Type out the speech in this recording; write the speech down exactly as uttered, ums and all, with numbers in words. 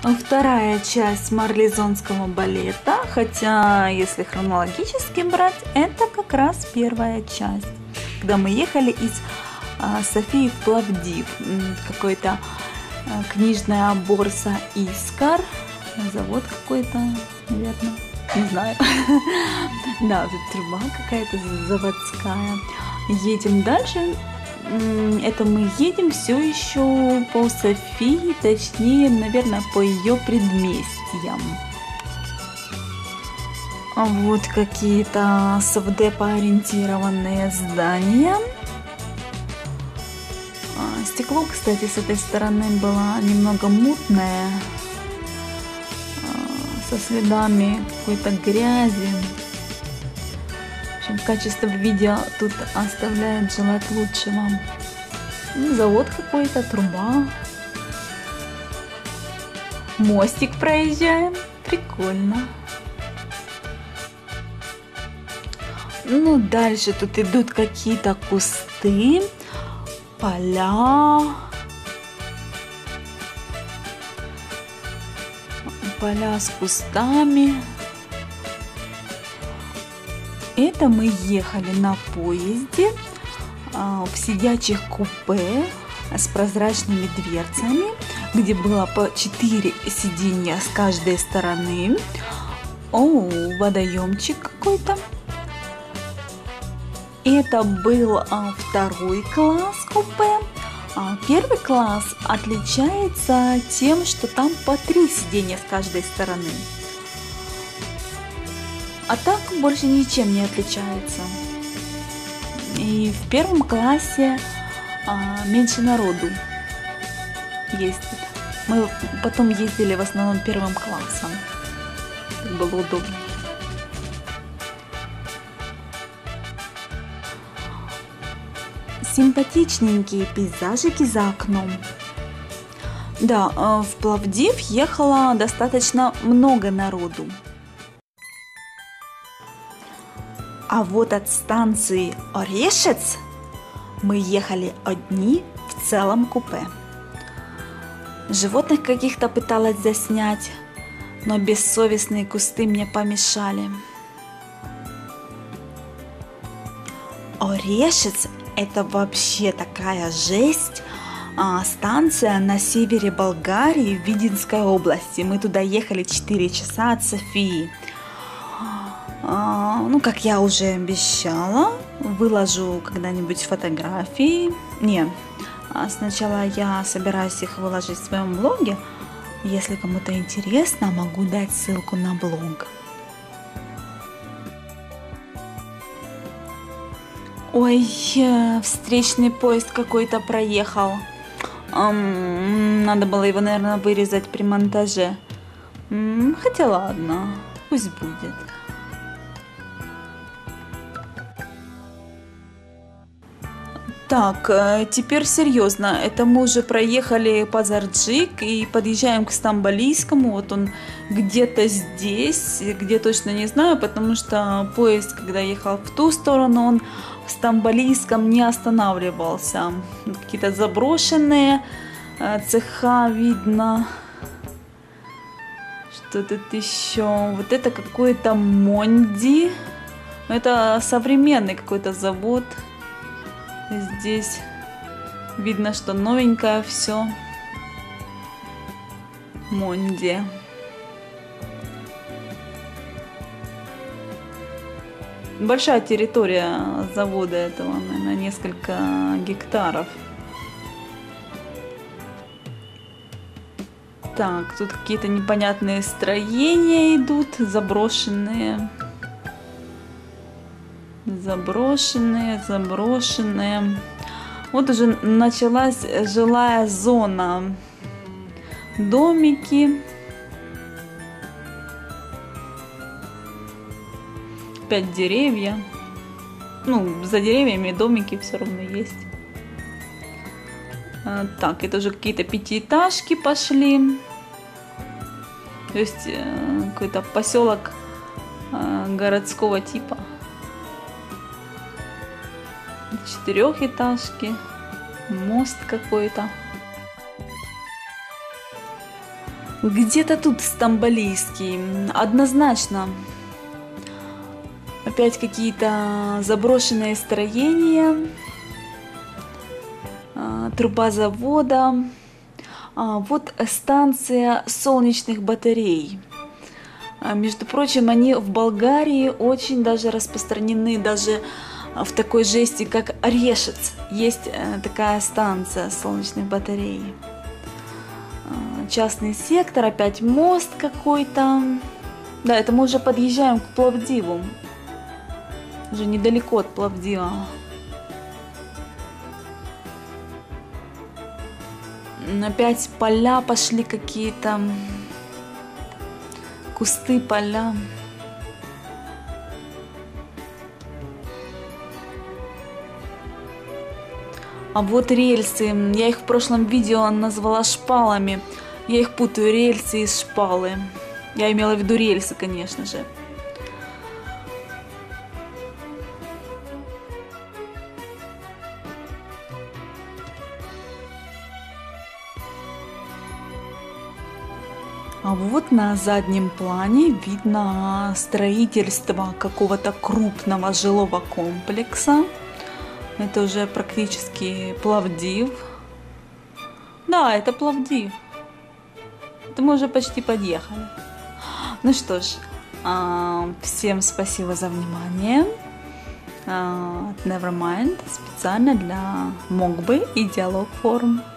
Вторая часть марлезонского балета, хотя если хронологически брать, это как раз первая часть, когда мы ехали из а, Софии в Пловдив, какой-то а, книжная борса Искар, завод какой-то, наверное, не знаю, да, тут труба какая-то заводская. Едем дальше. Это мы едем все еще по Софии, точнее, наверное, по ее предместьям. Вот какие-то совдепо-ориентированные здания. Стекло, кстати, с этой стороны было немного мутное, со следами какой-то грязи. В общем, качество видео тут оставляет желать лучшего. Завод какой-то, труба. Мостик проезжаем. Прикольно. Ну, дальше тут идут какие-то кусты, поля. Поля с кустами. Это мы ехали на поезде в сидячих купе с прозрачными дверцами, где было по четыре сиденья с каждой стороны. О, водоемчик какой-то. Это был второй класс купе. Первый класс отличается тем, что там по три сиденья с каждой стороны. А так больше ничем не отличается. И в первом классе а, меньше народу ездит. Мы потом ездили в основном первым классом. Было удобнее. Симпатичненькие пейзажики за окном. Да, в Пловдив ехало достаточно много народу. А вот от станции Орешец мы ехали одни в целом купе. Животных каких-то пыталась заснять, но бессовестные кусты мне помешали. Орешец – это вообще такая жесть. А, станция на севере Болгарии в Видинской области. Мы туда ехали четыре часа от Софии. А, ну, как я уже обещала, выложу когда-нибудь фотографии. Не, сначала я собираюсь их выложить в своем блоге. Если кому-то интересно, могу дать ссылку на блог. Ой, встречный поезд какой-то проехал. Надо было его, наверное, вырезать при монтаже. Хотя ладно, пусть будет. Так, теперь серьезно. Это мы уже проехали Пазарджик и подъезжаем к Стамболийскому. Вот он где-то здесь, где точно не знаю, потому что поезд, когда ехал в ту сторону, он в Стамболийском не останавливался. Какие-то заброшенные цеха видно. Что тут еще? Вот это какой-то Монди. Это современный какой-то завод. Здесь видно, что новенькое все. Монди. Большая территория завода этого, наверное, несколько гектаров. Так, тут какие-то непонятные строения идут, заброшенные. Заброшенные, заброшенные. Вот уже началась жилая зона. Домики. Опять деревья. Ну, за деревьями домики все равно есть. А, так, это уже какие-то пятиэтажки пошли. То есть э, какой-то поселок э, городского типа. Где-то тут Стамболийский. Однозначно. Опять какие-то заброшенные строения. Труба завода. Вот станция солнечных батарей. Между прочим, они в Болгарии очень даже распространены, даже в такой жести, как Решец. Есть такая станция солнечных батарей. Частный сектор, опять мост какой-то. Да, это мы уже подъезжаем к Пловдиву. Уже недалеко от Пловдива. Опять поля пошли какие-то. Кусты, поля. А вот рельсы. Я их в прошлом видео назвала шпалами. Я их путаю, рельсы и шпалы. Я имела в виду рельсы, конечно же. А вот на заднем плане видно строительство какого-то крупного жилого комплекса. Это уже практически Пловдив. Да, это Пловдив. Это мы уже почти подъехали. Ну что ж, всем спасибо за внимание. Nevermind специально для Мокбы и Диалог Форум.